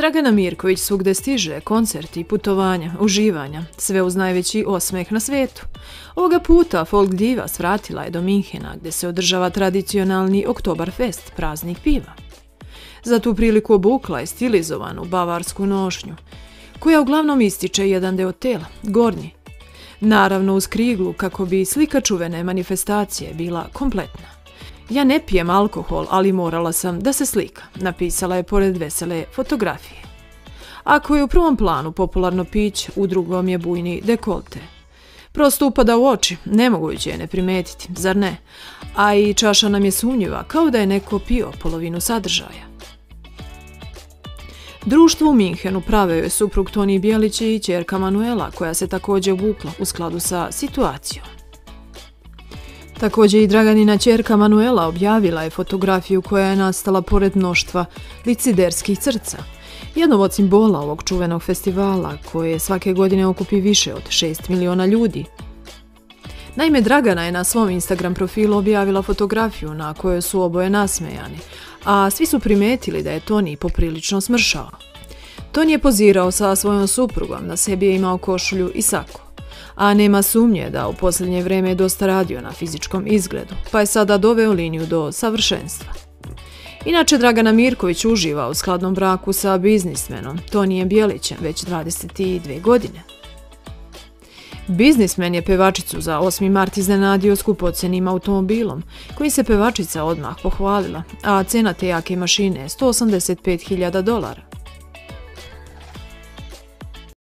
Dragana Mirković svugde stiže, koncerti, putovanja, uživanja, sve uz najveći osmeh na svetu. Ovoga puta folk diva svratila je do Minhena gdje se održava tradicionalni Oktoberfest, praznik piva. Za tu priliku obukla je stilizovanu bavarsku nošnju, koja uglavnom ističe jedan deo tela, gornji. Naravno uz kriglu kako bi slika čuvene manifestacije bila kompletna. Ja ne pijem alkohol, ali morala sam da se slika, napisala je pored vesele fotografije. Ako je u prvom planu popularno piće, u drugom je bujni dekolte. Prosto upada u oči, nemoguće je ne primetiti, zar ne? A i čaša nam je sumnjiva, kao da je neko pio polovinu sadržaja. Društvo u Minhenu prave je suprug Toni Bjelić i ćerka Manuela, koja se također obukla u skladu sa situacijom. Također i Draganina ćerka Manuela objavila je fotografiju koja je nastala pored mnoštva liciderskih crca, jednog od simbola ovog čuvenog festivala koje svake godine okupi više od 6 miliona ljudi. Naime, Dragana je na svom Instagram profilu objavila fotografiju na kojoj su oboje nasmejani, a svi su primetili da je Toni poprilično smršao. Toni je pozirao sa svojom suprugom, na sebi je imao košulju i sako. A nema sumnje da u posljednje vrijeme je dosta radio na fizičkom izgledu, pa je sada doveo liniju do savršenstva. Inače, Dragana Mirković uživa u skladnom braku sa biznismenom Tonijem Bjelićem već 22 godine. Biznismen je pevačicu za 8. mart iznenadio skupocenim automobilom, kojim se pevačica odmah pohvalila, a cena te jake mašine je $185.000.